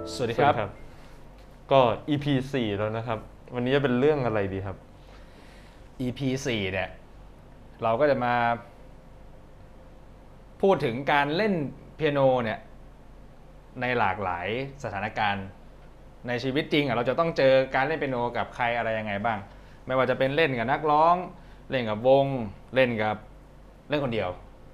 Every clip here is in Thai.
สวัสดีครับก็ EP 4แล้วนะครับวันนี้จะเป็นเรื่องอะไรดีครับ EP 4เนี่ยเราก็จะมาพูดถึงการเล่นเปียโนเนี่ยในหลากหลายสถานการณ์ในชีวิตจริงเราจะต้องเจอการเล่นเปียโนกับใครอะไรยังไงบ้างไม่ว่าจะเป็นเล่นกับนักร้องเล่นกับวงเล่นคนเดียว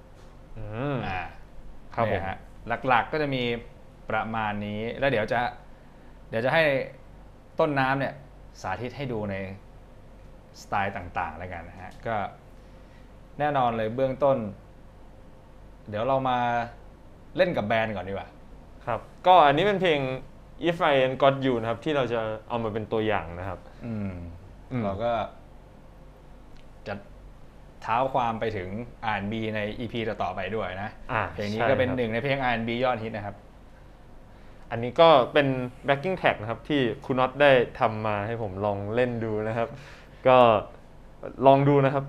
ครับผมฮะหลักๆก็จะมีประมาณนี้แล้วเดี๋ยวจะให้ต้นน้ำเนี่ยสาธิตให้ดูในสไตล์ต่างๆแล้วกันนะฮะก็แน่นอนเลยเบื้องต้นเดี๋ยวเรามาเล่นกับแบนด์ก่อนดีกว่าครับก็อันนี้เป็นเพลง If I Ain't Got You นะครับที่เราจะเอามาเป็นตัวอย่างนะครับเราก็จะเท้าความไปถึง R&B ใน EP ต่อๆไปด้วยนะเพลงนี้ก็เป็นหนึ่งในเพลง R&B ยอดฮิตนะครับอันนี้ก็เป็น backing track นะครับที่คุณน็อตได้ทำมาให้ผมลองเล่นดูนะครับก็ลองดูนะครับ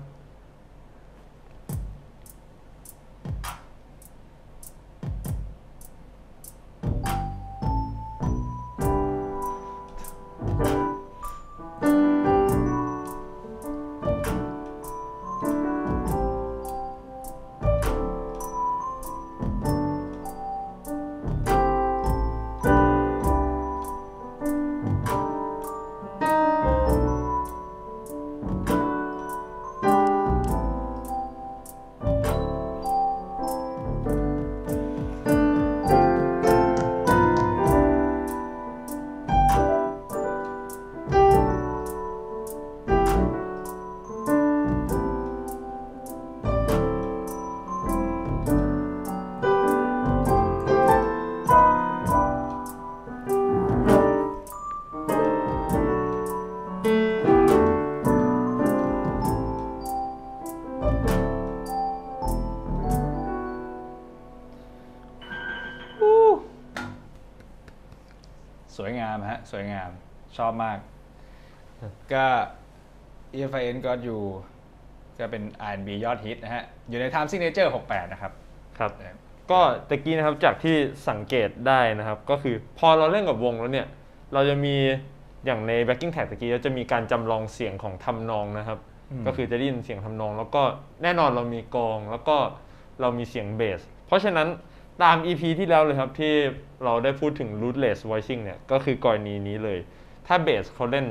สวยงามฮะสวยงามชอบมากก็ If I Ain't Got You ก็เป็น R&B ยอดฮิตนะฮะอยู่ใน Time Signature 68นะครับครับก็ตะกี้นะครับจากที่สังเกตได้นะครับก็คือพอเราเล่นกับวงแล้วเนี่ยเราจะมีอย่างใน backing track ตะกี้เราจะมีการจำลองเสียงของทำนองนะครับก็คือจะได้ยินเสียงทำนองแล้วก็แน่นอนเรามีกลองแล้วก็เรามีเสียงเบสเพราะฉะนั้นตาม EP ที่แล้วเลยครับที่เราได้พูดถึง rootless voicing เนี่ยก็คือกรณีนี้เลยถ้าเบสเขาเล่น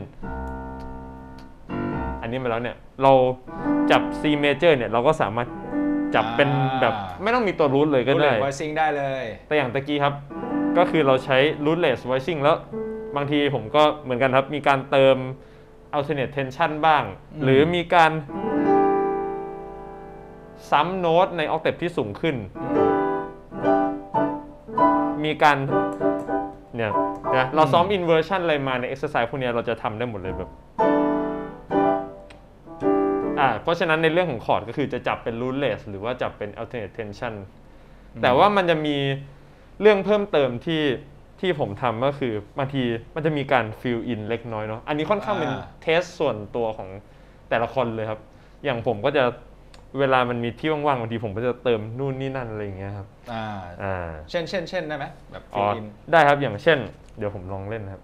อันนี้มาแล้วเนี่ยเราจับ C major เนี่ยเราก็สามารถจับเป็นแบบไม่ต้องมีตัว root เลยก็ได้ rootless voicing ได้เลยแต่อย่างตะกี้ครับก็คือเราใช้ rootless voicing แล้วบางทีผมก็เหมือนกันครับมีการเติม alternate tension บ้างหรือมีการซ้ำโน้ตใน octave ที่สูงขึ้นมีการเนี่ยนะเราซ้อม inversion อะไรมาใน exercise พวกนี้เราจะทำได้หมดเลยแบบเพราะฉะนั้นในเรื่องของคอร์ดก็คือจะจับเป็น rootless หรือว่าจับเป็น alternate tension แต่ว่ามันจะมีเรื่องเพิ่มเติมที่ผมทำก็คือบางทีมันจะมีการ fill in เล็กน้อยเนาะอันนี้ค่อนข้างเป็นเทสส่วนตัวของแต่ละคนเลยครับอย่างผมก็จะเวลามันมีที่ว่างๆบางทีผมก็จะเติมนู่นนี่นั่นอะไรอย่างเงี้ยครับเช่นได้ไหมแบบ fill in ได้ครับอย่างเช่นเดี๋ยวผมลองเล่นนะครับ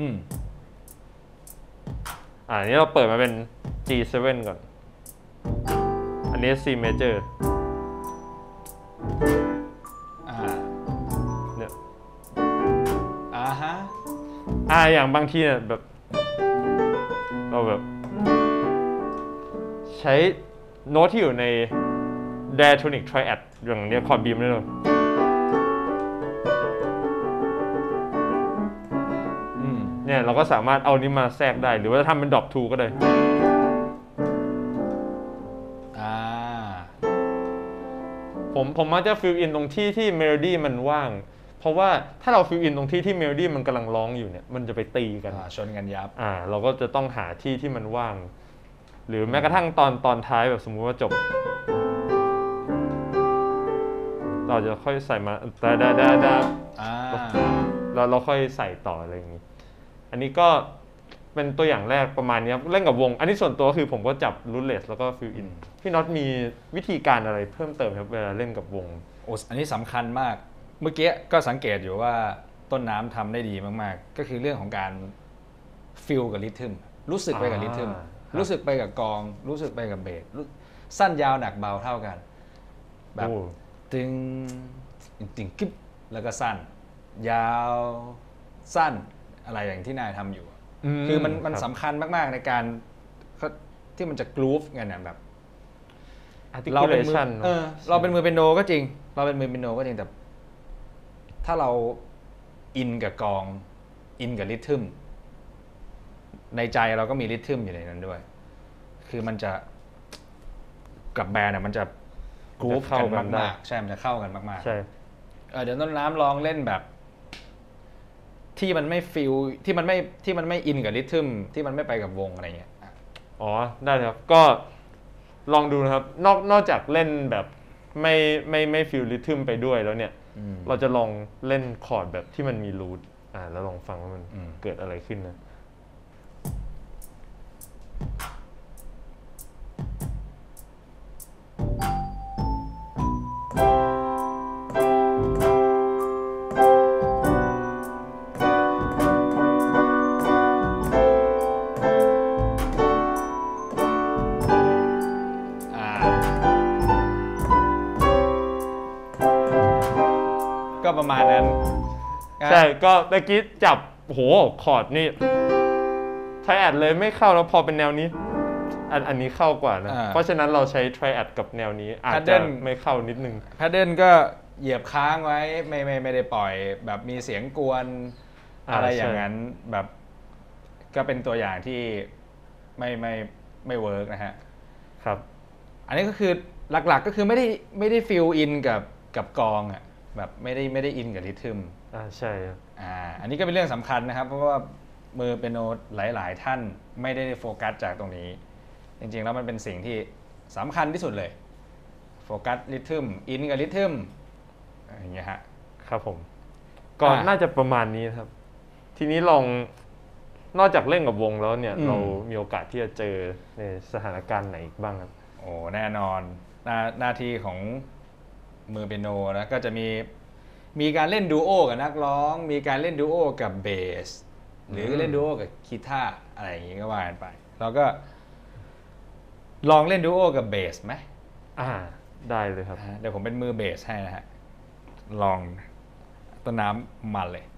อันนี้เราเปิดมาเป็น G7 ก่อนอันนี้ C major เนี่ยอย่างบางทีเนี่ยแบบเราแบบใช้โน้ตที่อยู่ใน diatonic triad อย่างนี้คอร์ดบีมได้เลยเนี่ยเราก็สามารถเอานี้มาแทรกได้หรือว่าจะทำเป็นดรอป2ก็ได้ผมมักจะ fill in ตรงที่เมโลดี้มันว่างเพราะว่าถ้าเรา fill in ตรงที่เมโลดี้มันกำลังร้องอยู่เนี่ยมันจะไปตีกันชนกันยับเราก็จะต้องหาที่มันว่างหรือแม้กระทั่งตอนท้ายแบบสมมุติว่าจบเราจะค่อยใส่มาเราค่อยใส่ต่ออะไรอย่างนี้อันนี้ก็เป็นตัวอย่างแรกประมาณนี้ครับเล่นกับวงอันนี้ส่วนตัวคือผมก็จับ rootless แล้วก็ fill in พี่น็อตมีวิธีการอะไรเพิ่มเติมครับเวลาเล่นกับวงอันนี้สำคัญมากเมื่อกี้ก็สังเกตอยู่ว่าต้นน้ำทำได้ดีมากๆก็คือเรื่องของการฟิลกับริทึมรู้สึกไปกับริทึมรู้สึกไปกับกองรู้สึกไปกับเบสสั้นยาวหนักเบาเท่ากันแบบตึงตึงกิ๊บแล้วก็สั้นยาวสั้นอะไรอย่างที่นายทำอยู่คือมันสำคัญมากๆในการที่มันจะกรูฟกันเนี่ยแบบเราเป็นมือเราเป็นมือเปียโนก็จริงเราเป็นมือเปียโนก็จริงแต่ถ้าเราอินกับกองอินกับริทึมในใจเราก็มีริทึมอยู่ในนั้นด้วยคือมันจะกับแบนด์มันจะกรูฟกันมากๆใช่มันจะเข้ากันมากๆใช่เดี๋ยวต้นน้ำลองเล่นแบบที่มันไม่ฟิลที่มันไม่อินกับริทึมที่มันไม่ไปกับวงอะไรเงี้ยอ๋อได้ครับก็ลองดูนะครับนอกจากเล่นแบบไม่ฟิลริทึมไปด้วยแล้วเนี่ยเราจะลองเล่นคอร์ดแบบที่มันมีรูทแล้วลองฟังว่ามันเกิดอะไรขึ้นนะก็ประมาณนั้นใช่ก็ตะกี้จับโหคอร์ดนี่ไทรแอดเลยไม่เข้าแล้วพอเป็นแนวนี้อันนี้เข้ากว่านะเพราะฉะนั้นเราใช้ไทรแอดกับแนวนี้อาจจะไม่เข้านิดนึงแพดเดิลก็เหยียบค้างไว้ไม่ได้ปล่อยแบบมีเสียงกวนอะไรอย่างนั้นแบบก็เป็นตัวอย่างที่ไม่เวิร์กนะฮะครับอันนี้ก็คือหลักๆก็คือไม่ได้ฟิลอินกับกองอ่ะแบบไม่ได้อินกับริทึมใช่ครับอันนี้ก็เป็นเรื่องสำคัญนะครับเพราะว่ามือเปียโนหลายๆท่านไม่ได้โฟกัสจากตรงนี้จริงๆแล้วมันเป็นสิ่งที่สำคัญที่สุดเลยโฟกัสริทึมอินกับริทึมอย่างเงี้ยฮะครับผมก็น่าจะประมาณนี้ครับทีนี้ลองนอกจากเล่นกับวงแล้วเนี่ยเรามีโอกาสที่จะเจอในสถานการณ์ไหนอีกบ้างครับโอ้แน่นอนหน้าที่ของมือเปียโนนะก็จะมีการเล่นดูโอกับนักร้องมีการเล่นดูโอกับเบสหรือเล่นดูโอกับกีตาร์อะไรอย่างงี้ก็ว่ากันไปเราก็ลองเล่นดูโอกับเบสไหมได้เลยครับเดี๋ยวผมเป็นมือเบสให้นะฮะลองต้นน้ำมันเลย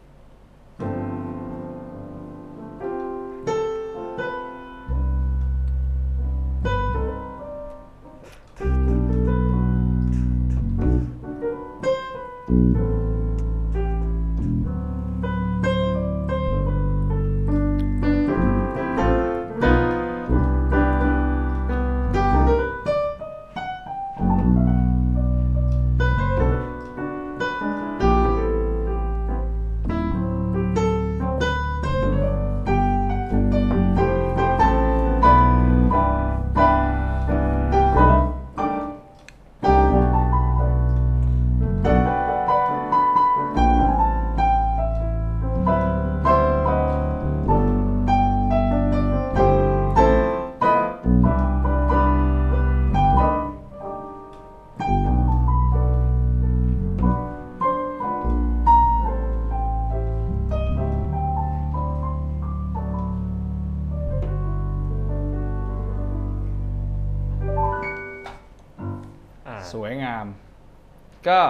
สวยงามก็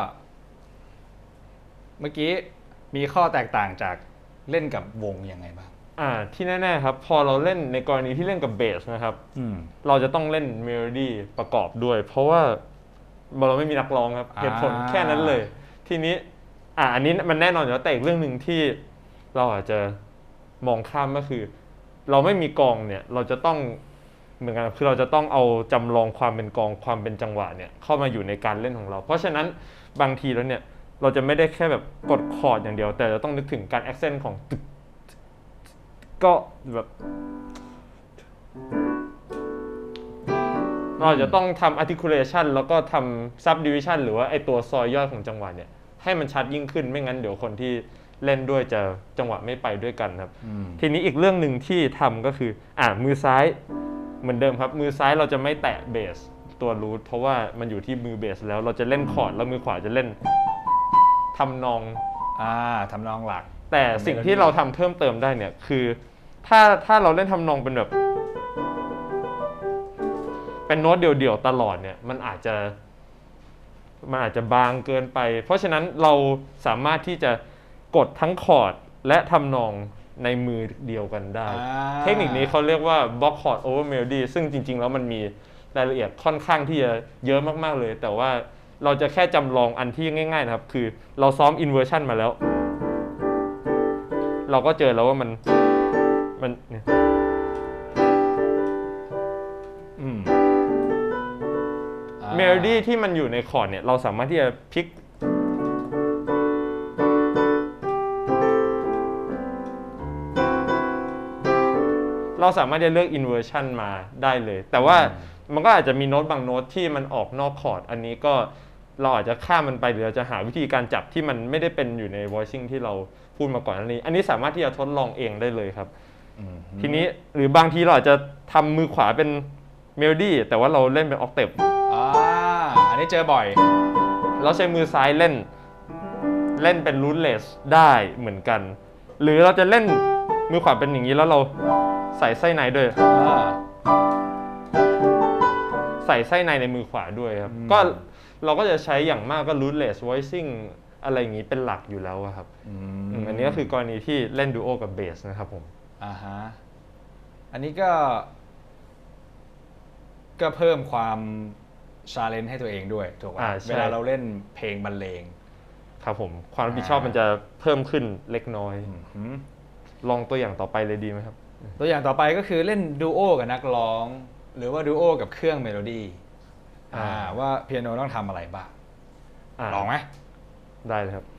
เมื่อกี้มีข้อแตกต่างจากเล่นกับวงยังไงบ้างที่แน่ๆครับพอเราเล่นในกรณีที่เล่นกับเบสนะครับเราจะต้องเล่นเมโลดี้ประกอบด้วยเพราะว่าเราไม่มีนักร้องครับเหตุผลแค่นั้นเลยทีนี้อันนี้มันแน่นอนอยู่แล้วแต่อีกเรื่องหนึ่งที่เราอาจจะมองข้ามก็คือเราไม่มีกลองเนี่ยเราจะต้องเหมือนกันคือเราจะต้องเอาจำลองความเป็นกลองความเป็นจังหวะเนี่ยเข้ามาอยู่ในการเล่นของเราเพราะฉะนั้นบางทีแล้วเนี่ยเราจะไม่ได้แค่แบบกดคอร์ดอย่างเดียวแต่เราต้องนึกถึงการแอคเซนต์ของตึกก็แบบเราจะต้องทำ articulation แล้วก็ทำ subdivision หรือว่าไอตัวซอยย่อยของจังหวะเนี่ยให้มันชัดยิ่งขึ้นไม่งั้นเดี๋ยวคนที่เล่นด้วยจะจังหวะไม่ไปด้วยกันครับทีนี้อีกเรื่องหนึ่งที่ทำก็คือมือซ้ายเหมือนเดิมครับมือซ้ายเราจะไม่แตะเบสตัวรูทเพราะว่ามันอยู่ที่มือเบสแล้วเราจะเล่นคอร์ดแล้วมือขวาจะเล่นทำนองทำนองหลักแต่สิ่งที่เราทำเพิ่มเติมได้เนี่ยคือถ้าเราเล่นทำนองเป็นแบบเป็นโน้ตเดี่ยวๆตลอดเนี่ยมันอาจจะบางเกินไปเพราะฉะนั้นเราสามารถที่จะกดทั้งคอร์ดและทำนองในมือเดียวกันได้เทคนิคนี้เขาเรียกว่า block chord over melody ซึ่งจริงๆแล้วมันมีรายละเอียดค่อนข้างที่จะเยอะมากๆเลยแต่ว่าเราจะแค่จำลองอันที่ง่ายๆนะครับคือเราซ้อม inversion มาแล้วเราก็เจอแล้วว่ามันเนี่ยเมโลดี้ที่มันอยู่ในคอร์ดเนี่ยเราสามารถที่จะพลิกเราสามารถจะเลือก inversion มาได้เลยแต่ว่ามันก็อาจจะมีโน้ตบางโน้ตที่มันออกนอกคอร์ดอันนี้ก็เราอาจจะข้ามมันไปหรือเราจะหาวิธีการจับที่มันไม่ได้เป็นอยู่ใน voicing ที่เราพูดมาก่อนอันนี้สามารถที่จะทดลองเองได้เลยครับทีนี้หรือบางทีเราอาจจะทำมือขวาเป็นเมโลดี้แต่ว่าเราเล่นเป็นออกเทปอันนี้เจอบ่อยเราใช้มือซ้ายเล่นเป็นรูทเลสได้เหมือนกันหรือเราจะเล่นมือขวาเป็นอย่างนี้แล้วเราใส่ไส้ในด้วยใส่ไส้ในมือขวาด้วยครับก็เราก็จะใช้อย่างมากก็ rootless voicing อะไรอย่างนี้เป็นหลักอยู่แล้วครับอันนี้ก็คือกรณีที่เล่นดูโอกับเบสนะครับผมอันนี้ก็เพิ่มความชาเลนจ์ให้ตัวเองด้วยถูกไหมเวลาเราเล่นเพลงบรรเลงครับผมความรับผิดชอบมันจะเพิ่มขึ้นเล็กน้อยลองตัวอย่างต่อไปเลยดีไหมครับตัวอย่างต่อไปก็คือเล่นดูโอกับนักร้องหรือว่าดูโอกับเครื่องเมโลดี้ว่าเปียโนต้องทำอะไรบ้างลองไหมได้เลยครับ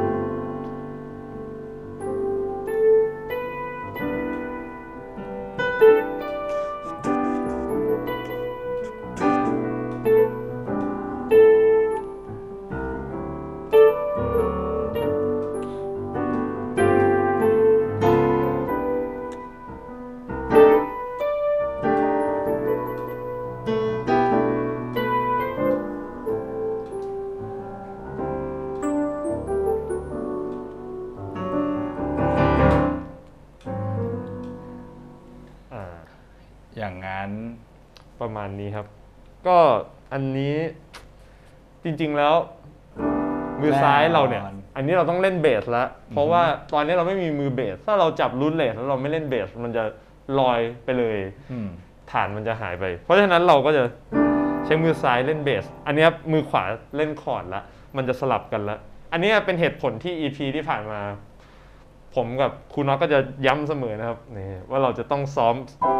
อย่างนั้นประมาณนี้ครับก็อันนี้จริงๆแล้วมือซ้ายเราเนี่ยอันนี้เราต้องเล่นเบสแล้วเพราะว่าตอนนี้เราไม่มีมือเบสถ้าเราจับรูทเลสแล้วเราไม่เล่นเบสมันจะลอยไปเลยฐานมันจะหายไปเพราะฉะนั้นเราก็จะใช้มือซ้ายเล่นเบสอันนี้มือขวาเล่นคอร์ดละมันจะสลับกันละอันนี้เป็นเหตุผลที่ EP ที่ผ่านมาผมกับครูน็อตก็จะย้ำเสมอนะครับนี่ว่าเราจะต้องซ้อม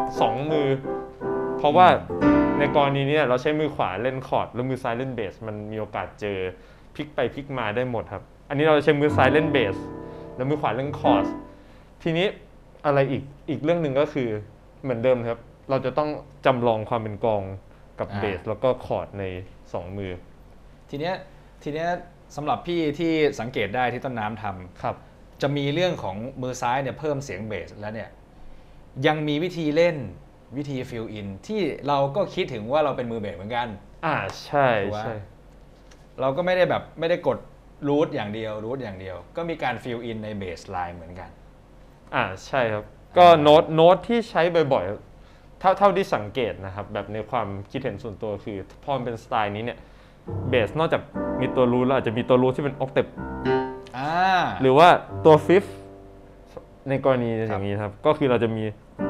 2มือเพราะว่าในกรณีนี้เราใช้มือขวาเล่นคอร์ดแล้วมือซ้ายเล่นเบสมันมีโอกาสเจอพลิกไปพลิกมาได้หมดครับอันนี้เราใช้มือซ้ายเล่นเบสแล้วมือขวาเล่นคอร์ดทีนี้อะไรอีกเรื่องหนึ่งก็คือเหมือนเดิมครับเราจะต้องจำลองความเป็นกลองกับเบสแล้วก็คอร์ดใน2มือทีเนี้ยสำหรับพี่ที่สังเกตได้ที่ต้นน้ำทำครับจะมีเรื่องของมือซ้ายเนี่ยเพิ่มเสียงเบสแล้วเนี่ยยังมีวิธีเล่นวิธีฟิลอินที่เราก็คิดถึงว่าเราเป็นมือเบสเหมือนกันใช่เราก็ไม่ได้กดรูทอย่างเดียวก็มีการฟิลอินในเบสไลน์เหมือนกันใช่ครับก็โน้ตที่ใช้บ่อยๆเท่าที่สังเกตนะครับแบบในความคิดเห็นส่วนตัวคือพอมันเป็นสไตล์นี้เนี่ยเบสนอกจากมีตัวรูทแล้วอาจจะมีตัวรูทที่เป็นออกเทปหรือว่าตัวฟิฟในกรณีอย่างนี้ครับก็คือเราจะมี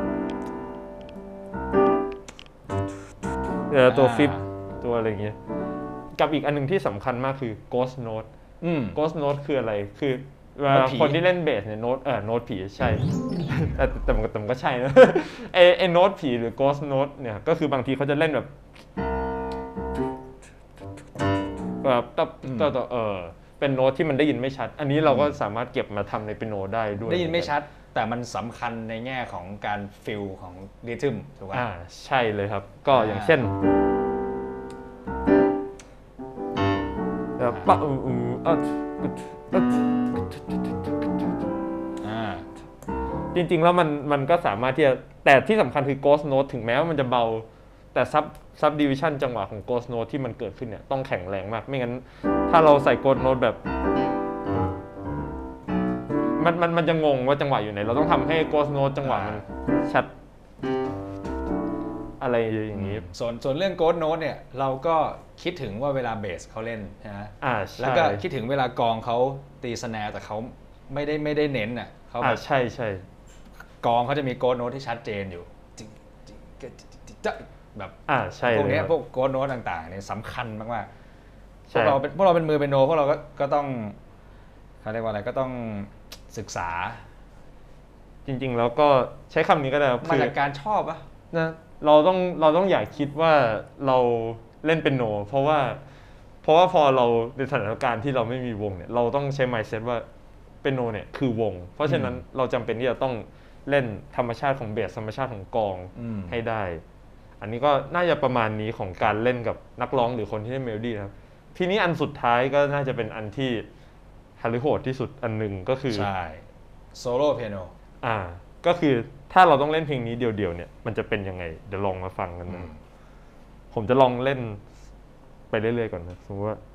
ตัวฟิฟตัวอะไรอย่างเงี้ยกับอีกอันนึงที่สำคัญมากคือ ghost note ghost note คืออะไรคือคนที่เล่นเบสเนี่ยโน้ตผีใช่แต่มันก็ใช่นะไอ้โน้ตผีหรือ ghost note เนี่ยก็คือบางทีเขาจะเล่นแบบเป็นโน้ตที่มันได้ยินไม่ชัดอันนี้เราก็สามารถเก็บมาทำในเปียโนได้ด้วยได้ยินไม่ชัดแต่มันสำคัญในแง่ของการฟิลของริทึมถูกไหมใช่เลยครับก็อย่างเช่นปะจริงๆแล้วมันก็สามารถที่จะแต่ที่สำคัญคือ ghost note ถึงแม้ว่ามันจะเบาแต่subdivision จังหวะของ ghost note ที่มันเกิดขึ้นเนี่ยต้องแข็งแรงมากไม่งั้นถ้าเราใส่ ghost note แบบมันจะงงว่าจังหวะอยู่ไหนเราต้องทำให้โกสโนตจังหวะมันชัดอะไรอย่างนี้ส่วนเรื่องโกสโนตเนี่ยเราก็คิดถึงว่าเวลาเบสเขาเล่นนะแล้วก็คิดถึงเวลากลองเขาตีสแนร์แต่เขาไม่ได้เน้นอ่ะเขาใช่ใช่กลองเขาจะมีโกสโนตที่ชัดเจนอยู่แบบใช่พวกนี้พวกโกสโนตต่างๆเนี่ยสำคัญมากๆพวกเราเป็นมือเป็นโนพวกเราก็ต้องเขาเรียกว่าอะไรก็ต้องศึกษาจริงๆแล้วก็ใช้คำนี้ก็ได้มาจากการชอบอะนะเราต้องอย่าคิดว่าเราเล่นเป็นโนเพราะว่าพอเราในสถานการณ์ที่เราไม่มีวงเนี่ยเราต้องใช้ mindset ว่าเป็นโนเนี่ยคือวงเพราะฉะนั้นเราจำเป็นที่จะต้องเล่นธรรมชาติของเบสธรรมชาติของกลองให้ได้อันนี้ก็น่าจะประมาณนี้ของการเล่นกับนักร้องหรือคนที่เล่นเมโลดี้ครับทีนี้อันสุดท้ายก็น่าจะเป็นอันที่ฮาริโหดที่สุดอันหนึ่งก็คือใช่โซโล่เปียโนก็คือถ้าเราต้องเล่นเพลงนี้เดี่ยวๆเนี่ยมันจะเป็นยังไงเดี๋ยวลองมาฟังกันนะผมจะลองเล่นไปเรื่อยๆก่อนนะสมมติว่า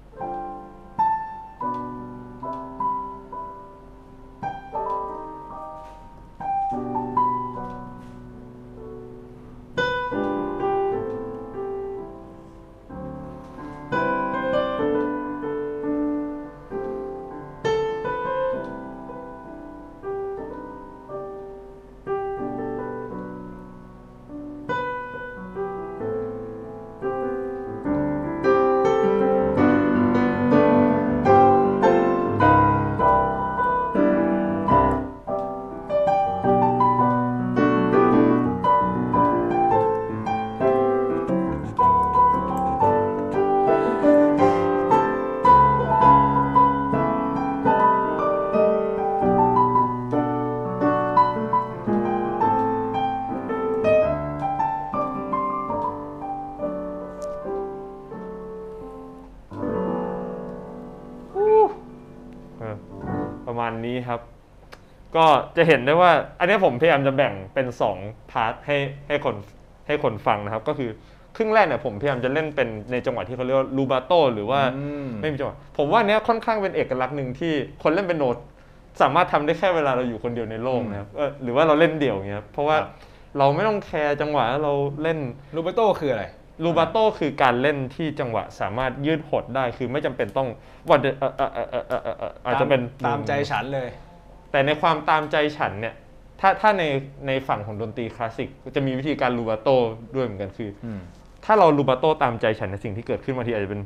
ประมาณนี้ครับก็จะเห็นได้ว่าอันนี้ผมพยายามจะแบ่งเป็น2พาร์ทให้คนฟังนะครับก็คือครึ่งแรกเนี่ยผมพยายามจะเล่นเป็นในจังหวะที่เขาเรียกว่ารูบาโตหรือว่าไม่มีจังหวะผมว่าเนี้ยค่อนข้างเป็นเอกลักษณ์หนึ่งที่คนเล่นเป็นโนตสามารถทำได้แค่เวลาเราอยู่คนเดียวในโลกนะครับหรือว่าเราเล่นเดี่ยวอย่างเงี้ยเพราะว่าเราไม่ต้องแคร์จังหวะเราเล่นรูบาโตคืออะไรรูบาโตคือการเล่นที่จังหวะสามารถยืดหดได้คือไม่จำเป็นต้องวันอาจจะเป็นตามใจฉันเลยแต่ในความตามใจฉันเนี่ยถ้าในฝั่งของดนตรีคลาสสิกจะมีวิธีการรูบาโตด้วยเหมือนกันคือถ้าเรารูบาโตตามใจฉันในสิ่งที่เกิดขึ้นบางทีอาจจะเป็น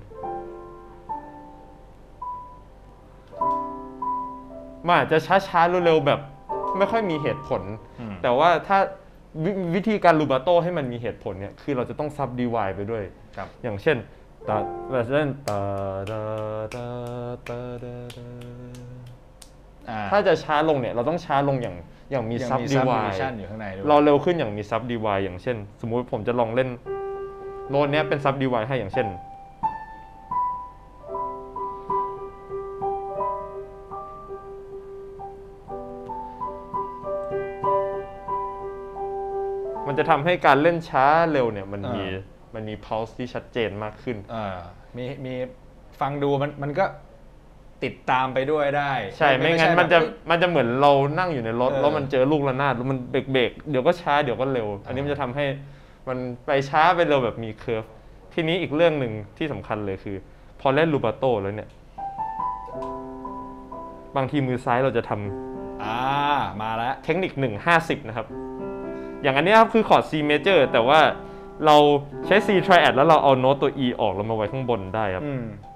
มันอาจจะช้าๆเร็วๆแบบไม่ค่อยมีเหตุผลแต่ว่าถ้าวิธีการรูบาโตให้มันมีเหตุผลเนี่ยคือเราจะต้องซับดีไวไปด้วยอย่างเช่นแบบเช่นถ้าจะช้าลงเนี่ยเราต้องช้าลงอย่างมีซับดีไวเราเร็วขึ้นอย่างมีซับดีไวอย่างเช่นสมมุติผมจะลองเล่นโน้ตเนี้ยเป็นซับดีไวให้อย่างเช่นมันจะทำให้การเล่นช้าเร็วเนี่ยมันมี pulse ที่ชัดเจนมากขึ้นมีฟังดูมันก็ติดตามไปด้วยได้ใช่ไม่งั้นมันจะเหมือนเรานั่งอยู่ในรถแล้วมันเจอลูกระนาดแล้วมันเบรกเดี๋ยวก็ช้าเดี๋ยวก็เร็วอันนี้มันจะทำให้มันไปช้าไปเร็วแบบมีเคอร์ฟทีนี้อีกเรื่องหนึ่งที่สำคัญเลยคือพอเล่นรูบาโตแล้วเนี่ยบางทีมือซ้ายเราจะทำมาแล้วเทคนิค1-50นะครับอย่างอันนี้ครับคือคอร์ด C major แต่ว่าเราใช้ C triad แล้วเราเอาโน้ตตัว E ออกแล้วมาไว้ข้างบนได้ครับ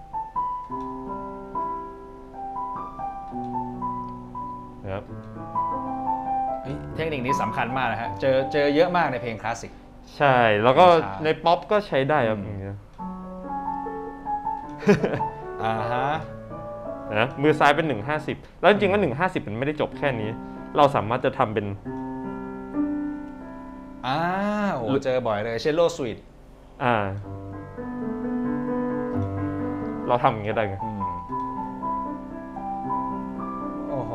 นะครับเทคนิคนี้สำคัญมากนะฮะเจอเยอะมากในเพลงคลาสสิกใช่แล้วก็ในป๊อปก็ใช้ได้ครับอย่างเงี้ยนะมือซ้ายเป็น1-50แล้วจริงๆว่า1-50มันไม่ได้จบแค่นี้เราสามารถจะทำเป็นโอ้เจอบ่อยเลยเชลโลสวีทเราทำอย่างเงี้ยได้ไงโอ้โห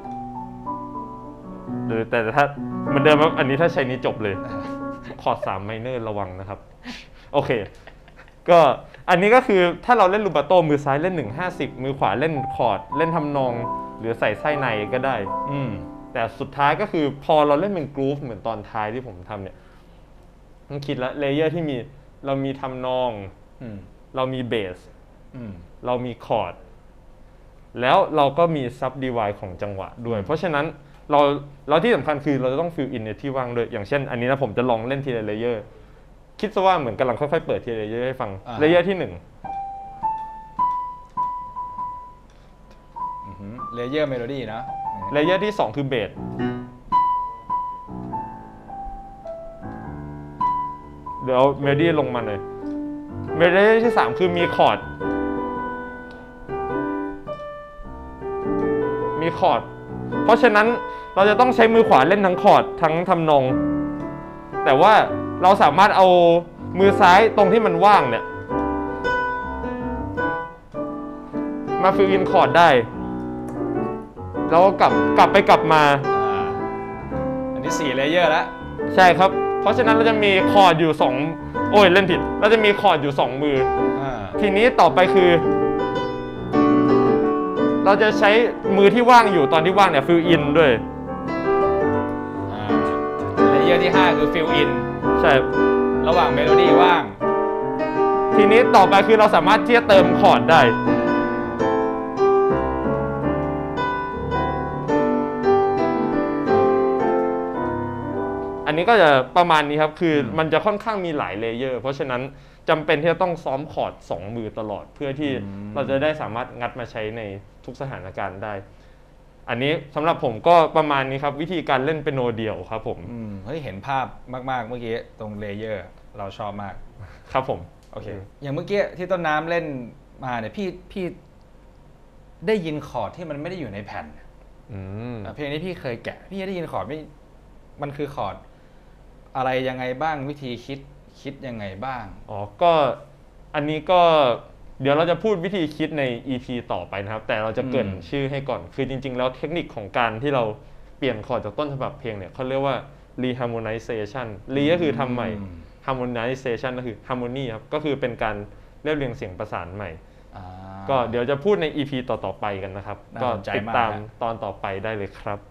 หรือแต่ถ้าเหมือนเดิมครับอันนี้ถ้าใช้นี้จบเลยคอร์ด3ไมเนอร์ระวังนะครับโอเคก็อันนี้ก็คือถ้าเราเล่นรูบาโตมือซ้ายเล่น1-50มือขวาเล่นคอร์ดเล่นทำนองหรือใส่ไส้ในก็ได้แต่สุดท้ายก็คือพอเราเล่นเป็นกรุ๊ปเหมือนตอนท้ายที่ผมทำเนี่ยต้องคิดแล้วเลเยอร์ที่เรามีทำนองเรามีเบสเรามีคอร์ดแล้วเราก็มีซับดีไวด์ของจังหวะด้วยเพราะฉะนั้นเราที่สำคัญคือเราจะต้องฟิลอินในที่ว่างด้วยอย่างเช่นอันนี้นะผมจะลองเล่นทีละเลเยอร์คิดซะว่าเหมือนกำลังค่อยๆเปิดทีละเลเยอร์ให้ฟังเลเยอร์ที่1 เลเยอร์เมโลดี้นะเลเยอร์ที่2คือเบสเดี๋ยวเมโลดี้ลงมาเลยเมโลดี้ที่3คือมีคอร์ดเพราะฉะนั้นเราจะต้องใช้มือขวาเล่นทั้งคอร์ดทั้งทำนองแต่ว่าเราสามารถเอามือซ้ายตรงที่มันว่างเนี่ยมาฟิลอินคอร์ดได้แล้วกลับไปกลับมาอันนี้4เลเยอร์แล้วใช่ครับเพราะฉะนั้นเราจะมีคอร์ดอยู่2เล่นผิดเราจะมีคอร์ดอยู่2มือทีนี้ต่อไปคือเราจะใช้มือที่ว่างอยู่ตอนที่ว่างเนี่ยฟิลอินด้วยเลเยอร์ที่5คือฟิลอินใช่ระหว่างเมโลดี้ว่างทีนี้ต่อไปคือเราสามารถที่จะเติมคอร์ดได้อันนี้ก็จะประมาณนี้ครับคือมันจะค่อนข้างมีหลายเลเยอร์เพราะฉะนั้นจำเป็นที่จะต้องซ้อมคอร์ด2มือตลอดเพื่อที่เราจะได้สามารถงัดมาใช้ในทุกสถานการณ์ได้อันนี้สำหรับผมก็ประมาณนี้ครับวิธีการเล่นเปียโนเดี่ยวครับผมเฮ้ยเห็นภาพมากๆเมื่อกี้ตรงเลเยอร์เราชอบมากครับผมโอเคอย่างเมื่อกี้ที่ต้นน้ำเล่นมาเนี่ยพี่ได้ยินคอร์ดที่มันไม่ได้อยู่ในแผ่นเพลงนี้พี่เคยแกะพี่ได้ยินคอร์ดมันคือคอร์ดอะไรยังไงบ้างวิธีคิดยังไงบ้างก็อันนี้ก็เดี๋ยวเราจะพูดวิธีคิดใน EP ต่อไปนะครับแต่เราจะเกริ่นชื่อให้ก่อนคือจริงๆแล้วเทคนิคของการที่เราเปลี่ยนคอร์ดจากต้นฉบับเพลงเนี่ยเขาเรียกว่า reharmonization re ก็คือทำใหม่ harmonization ก็คือ harmony ครับก็คือเป็นการเรียบเรียงเสียงประสานใหม่ก็เดี๋ยวจะพูดใน EP ต่อๆไปกันนะครับก็ติดตามตอนต่อไปได้เลยครับ